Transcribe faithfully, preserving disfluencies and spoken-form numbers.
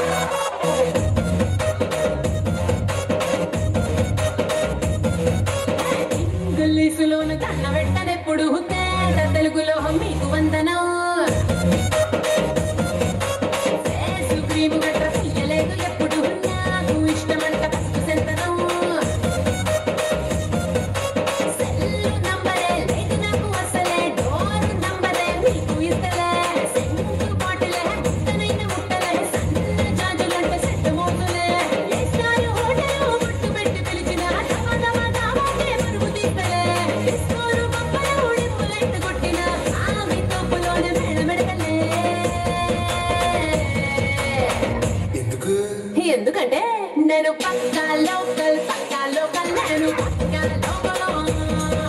ఇంగ్లీషులోను కన్న వెంటనెప్పుడు తేట తెలుగులో మీకు వందనం ఫేసు క్రీము గట్ర చెయ్యలేదు ఎప్పుడు నాకు ఇష్టమంట ఫస్ట్ సెంతనం సెల్లు నంబరే లేదు నాకు అసలే డోర్ నంబరే మీకు ఇస్తలే సెంటు బాటిలే ముట్టనైన ముట్టలే సన్న జాజులంట సెట్ మోతులే ఎస్టారు హోటలు ముట్టు పెట్టి పిలిచిన దమ దమ దావాకే మరుగు తీస్తలే డిస్కోరు బొమ్మల ఉడిపు లైట్ కొట్టిన ఆవి తోపులోనే మేడ మెడకలే ఎందుకు ఎందుకంటే నేను పక్కా లోకల్ పక్కా లోకల్ నేను పక్కా లోకల్